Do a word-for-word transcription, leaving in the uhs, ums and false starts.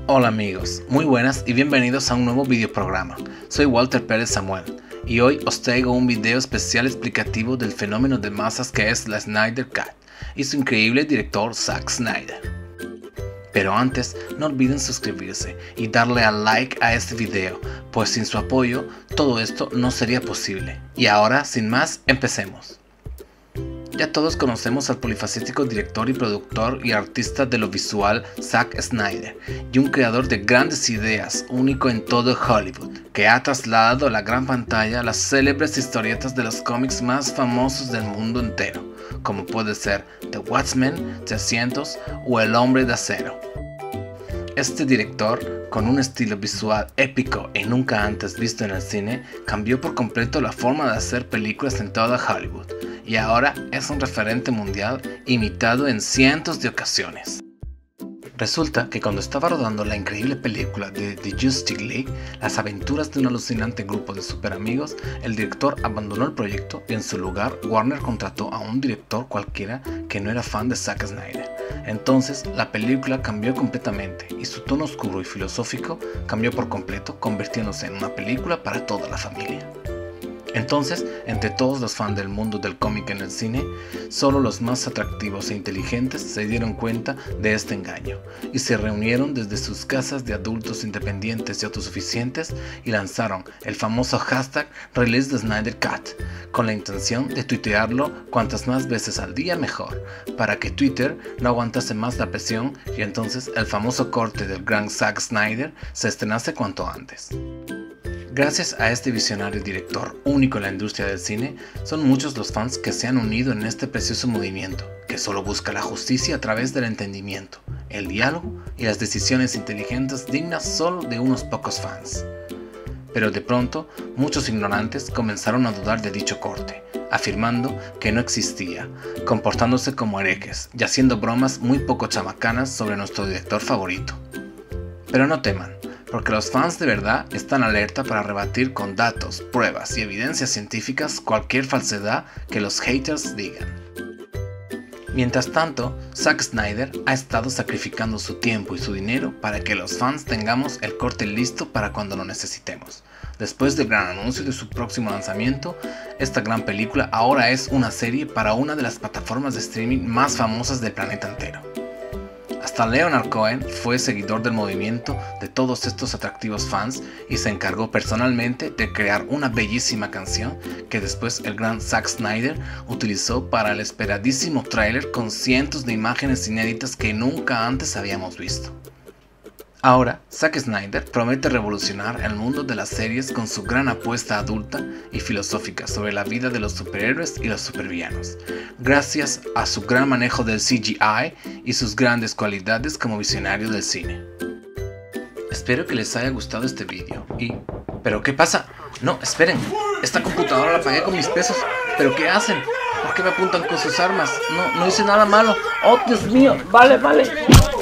Hola amigos, muy buenas y bienvenidos a un nuevo videoprograma. Soy Walter Pérez Samuel y hoy os traigo un video especial explicativo del fenómeno de masas que es la Snyder Cut y su increíble director Zack Snyder. Pero antes, no olviden suscribirse y darle a like a este video, pues sin su apoyo todo esto no sería posible. Y ahora, sin más, empecemos. Ya todos conocemos al polifacético director y productor y artista de lo visual Zack Snyder, y un creador de grandes ideas, único en todo Hollywood, que ha trasladado a la gran pantalla las célebres historietas de los cómics más famosos del mundo entero, como puede ser The Watchmen, trescientos o El Hombre de Acero. Este director, con un estilo visual épico y nunca antes visto en el cine, cambió por completo la forma de hacer películas en toda Hollywood, y ahora es un referente mundial imitado en cientos de ocasiones. Resulta que cuando estaba rodando la increíble película de The Justice League, las aventuras de un alucinante grupo de superamigos, el director abandonó el proyecto y en su lugar Warner contrató a un director cualquiera que no era fan de Zack Snyder. Entonces la película cambió completamente y su tono oscuro y filosófico cambió por completo, convirtiéndose en una película para toda la familia. Entonces, entre todos los fans del mundo del cómic en el cine, solo los más atractivos e inteligentes se dieron cuenta de este engaño y se reunieron desde sus casas de adultos independientes y autosuficientes y lanzaron el famoso hashtag Release the Snyder Cut con la intención de tuitearlo cuantas más veces al día mejor, para que Twitter no aguantase más la presión y entonces el famoso corte del gran Zack Snyder se estrenase cuanto antes. Gracias a este visionario director único en la industria del cine, son muchos los fans que se han unido en este precioso movimiento, que solo busca la justicia a través del entendimiento, el diálogo y las decisiones inteligentes dignas solo de unos pocos fans. Pero de pronto, muchos ignorantes comenzaron a dudar de dicho corte, afirmando que no existía, comportándose como herejes y haciendo bromas muy poco chamacanas sobre nuestro director favorito. Pero no teman, porque los fans de verdad están alerta para rebatir con datos, pruebas y evidencias científicas cualquier falsedad que los haters digan. Mientras tanto, Zack Snyder ha estado sacrificando su tiempo y su dinero para que los fans tengamos el corte listo para cuando lo necesitemos. Después del gran anuncio de su próximo lanzamiento, esta gran película ahora es una serie para una de las plataformas de streaming más famosas del planeta entero. Hasta Leonard Cohen fue seguidor del movimiento de todos estos atractivos fans y se encargó personalmente de crear una bellísima canción que después el gran Zack Snyder utilizó para el esperadísimo tráiler con cientos de imágenes inéditas que nunca antes habíamos visto. Ahora, Zack Snyder promete revolucionar el mundo de las series con su gran apuesta adulta y filosófica sobre la vida de los superhéroes y los supervillanos, gracias a su gran manejo del C G I y sus grandes cualidades como visionario del cine. Espero que les haya gustado este vídeo y... ¿Pero qué pasa? No, esperen, esta computadora la pagué con mis pesos, ¿pero qué hacen? ¿Por qué me apuntan con sus armas? No, no hice nada malo. ¡Oh, Dios mío! Vale, vale.